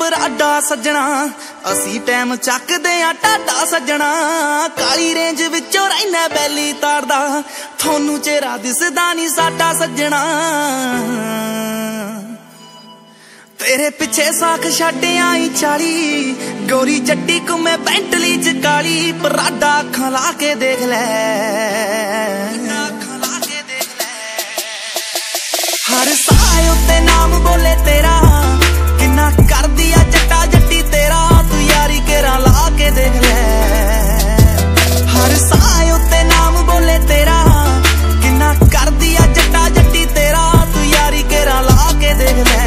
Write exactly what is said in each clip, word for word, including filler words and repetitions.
Prada ਸੱਜਣਾ, ਅਸੀਂ time ਚੱਕਦੇ ਆ ਟਾਡਾ ਸੱਜਣਾ। ਕਾਲੀ ਰੇਂਜ ਵਿੱਚੋਂ ਰਹਿਣਾ ਬੈਲੀ ਤਾਰਦਾ, ਤੁਹਾਨੂੰ ਚਿਹਰਾ ਦਿਸਦਾ ਨਹੀਂ ਸਾਡਾ ਸੱਜਣਾ। तेरे पिछे साख छड्ड आई चाली, गोरी चट्टी घूमे पेंटली च काली। पराडा अखां ला के देख लै, हर साए उत्ते नाम बोले तेरा, किन्ना कर दिया जट्टा जट्टी तेरा। तू यारी केरा ला के देख लै, हर साए उत्ते नाम बोले तेरा, किन्ना कर दिया जट्टा जट्टी तेरा। तू यारी केरा ला के देख लै।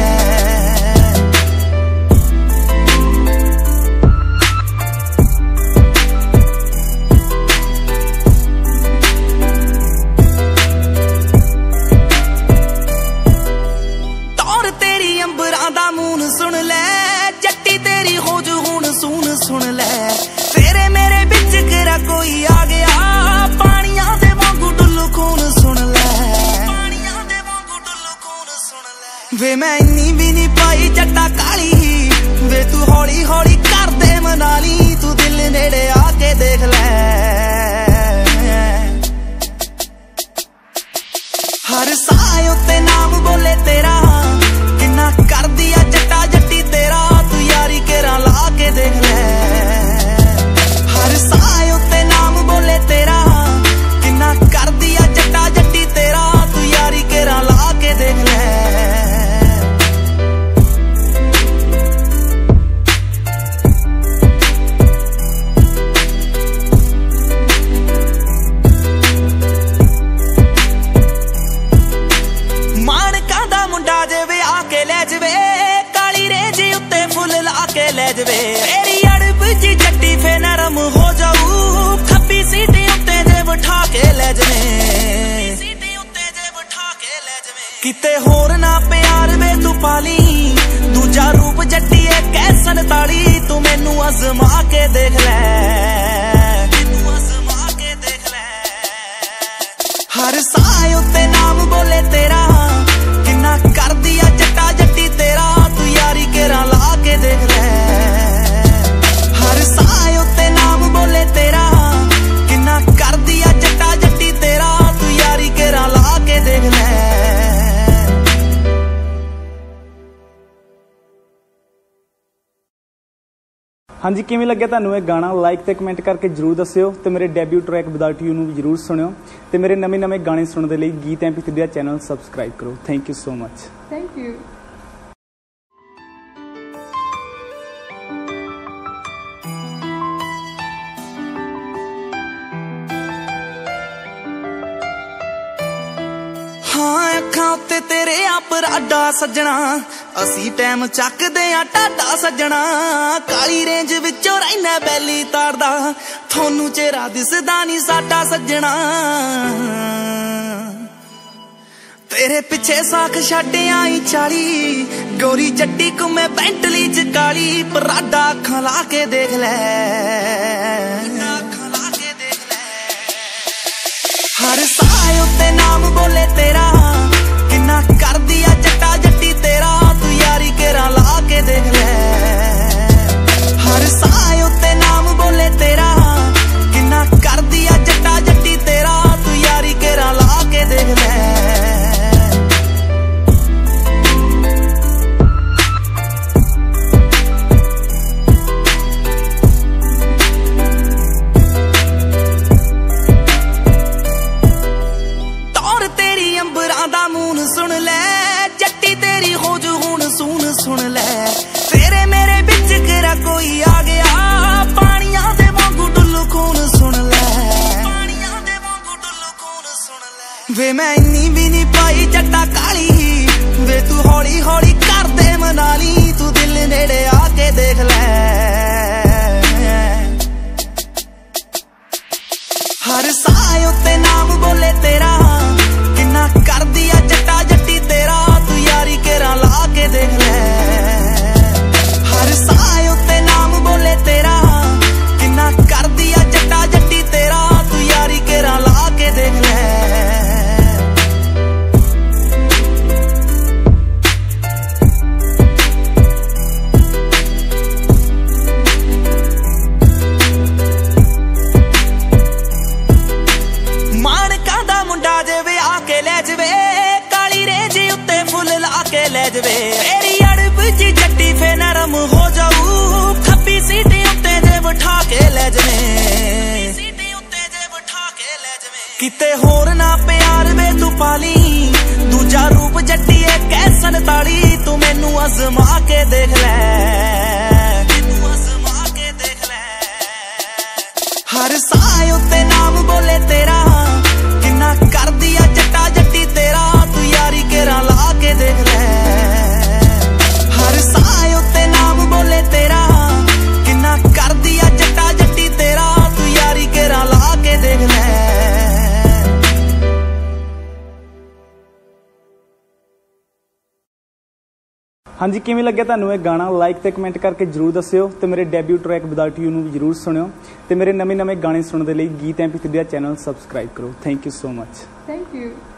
सुन ले जट्टी तेरी खोज हुण सून सुन ले, तेरे मेरे बिच केरा कोई आ गया। पानियां दे वांगू डुल्लू खून सुन ले, पानियां दे वांगू डुल्लू खून सुन ले। वे मैं इन्नी भी नहीं पाई जट्टा काली, वे तू हौली हौली कर दे मनाली। तू दिल नेड़े आके देख ले, हर साए उत्ते नाम बोले तेरा, किन्ना कर दिया जट्टा जट्टी तेरा। तू यारी केरा ला के देख ले, हर साए उत्ते नाम बोले तेरा, किन्ना कर दिया जट्टा जट्टी तेरा। तू यारी केरा ला के देख ले। मानका दा मुंडा जेवे आके ले जवे, काली रेंज उत्ते फुल ला के ले जवे। तेरी अड़ब जी जट्टी फे नरम हो जाऊ, खब्बी सीटी उत्ते जे बिठा के ले जवे, सीटी उत्ते जे बिठा के ले जवे। किते होर ना प्यार वे तू पाली, दूजा रूप जट्टी है कैसन ताली। तू मैनू अजमा के देख ले, मैनू अजमा के देख ले। हर साए उत्ते नाम बोले तेरा, किन्ना कर दिया जट्टा जट्टी तेरा। तू यारी केरा ला के देख ले, हर साए उत्ते नाम बोले तेरा, किन्ना कर दिया जट्टा जट्टी तेरा। तू यारी केरा ला के देख ले। हाँ जी, किवें लग्या तुहानूं ये गाना? लाइक ते कमेंट करके जरूर दस्सिओ, ते मेरे डेब्यू ट्रैक विदाउट यू नूं भी जरूर सुनिओ, ते मेरे नवे नवे गाने सुनने दे लई गीत एम पी थ्री दा चैनल सबसक्राइब करो। Thank you so much. Thank you. हाँ अखां उत्ते तेरे आ पराडा सज्जणा, ਅਸੀਂ ਟਾਈਮ ਚੱਕਦੇ ਆ ਟਾਡਾ ਸੱਜਣਾ। ਕਾਲੀ ਰੇਂਜ ਵਿੱਚੋਂ ਰਹਿਣਾ ਬੈਲੀ ਤਾਰਦਾ, ਤੁਹਾਨੂੰ ਚਿਹਰਾ ਦਿਸਦਾ ਨਹੀਂ ਸਾਡਾ ਸੱਜਣਾ। ਤੇਰੇ ਪਿੱਛੇ ਸਾਖ ਛੱਡ ਆਈ ਚਾਲੀ, ਗੋਰੀ ਚੱਟੀ ਘੁੰਮੇ ਪੈਂਟਲੀ ਚ ਕਾਲੀ। ਪਰਾਡਾ ਅੱਖਾਂ ਲਾ ਕੇ ਦੇਖ ਲੈ, ਅੱਖਾਂ ਲਾ ਕੇ ਦੇਖ ਲੈ। ਹਰ ਸਾਏ ਉੱਤੇ ਨਾਮ ਬੋਲੇ ਤੇਰਾ, किन्ना कर दिया जट्टा जट्टी तेरा। तू यारी केरा ला के देख ले, हर साए उत्ते नाम बोले तेरा, किन्ना कर दिया जट्टा जट्टी तेरा। तू यारी केरा ला के देख ले। तौर तेरी अंबरां दा मून सुन ले, जट्टी तेरी खोज हुण सून सुन ले। तेरे मेरे बिच केरा कोई आ गया, पानियां दे वांगू डुल्लू खून सुन ले, पानियां दे वांगू डुल्लू खून सुन ले। वे मैं इन्नी भी नहीं पाई जट्टा काली, वे तू हौली हौली कर दे मनाली। तू दिल नेड़े आके देख ले, हर साए उत्ते नाम बोले तेरा, किन्ना कर दिया जट्टा जट्टी तेरा। तू यारी केरा ला के देख ले, हर साए उत्ते नाम बोले तेरा, किन्ना कर दिया जट्टा जट्टी तेरा। तू यारी केरा ला के देख ले। ਦੂਜਾ ਰੂਪ ਜੱਟੀਏ ਕੈਸਨ ਤਾਲੀ ਤੂੰ ਮੈਨੂੰ ਅਜ਼ਮਾ ਕੇ ਦੇਖ ਲੈ ਮੈਨੂੰ ਅਜ਼ਮਾ ਕੇ ਦੇਖ ਲੈ ਹਰ ਸਾਹ ਉੱਤੇ ਨਾਮ ਬੋਲੇ ਤੇਰਾ ਕਿੰਨਾ ਕਰਦੀ ਆ ਜੱਟਾ ਜੱਟੀ ਤੇਰਾ ਤੂੰ ਯਾਰੀ ਕੇਰਾ ਲਾ ਕੇ ਦੇਖ ਲੈ ਹਰ ਸਾਹ ਉੱਤੇ ਨਾਮ ਬੋਲੇ ਤੇਰਾ ਕਿੰਨਾ ਕਰਦੀ ਆ ਜੱਟਾ ਜੱਟੀ ਤੇਰਾ ਤੂੰ ਯਾਰੀ ਕੇਰਾ ਲਾ ਕੇ ਦੇਖ ਲੈ ਹਾਂਜੀ ਕਿਵੇਂ ਲੱਗਿਆ ਤੁਹਾਨੂੰ ਇਹ ਗਾਣਾ ਲਾਈਕ ਤੇ ਕਮੈਂਟ ਕਰਕੇ ਜਰੂਰ ਦੱਸਿਓ ਤੇ ਮੇਰੇ ਡੈਬਿਊ ਟਰੈਕ ਵਿਦਆਊਟ ਯੂ ਨੂੰ ਵੀ ਜਰੂਰ ਸੁਣਿਓ ਤੇ ਮੇਰੇ ਨਵੇਂ ਨਵੇਂ ਗਾਣੇ ਸੁਣਨ ਦੇ ਲਈ ਗੀਤ ਐਮ ਪੀ ਥ੍ਰੀ ਦਾ ਚੈਨਲ ਸਬਸਕ੍ਰਾਈਬ ਕਰੋ thank you so much thank you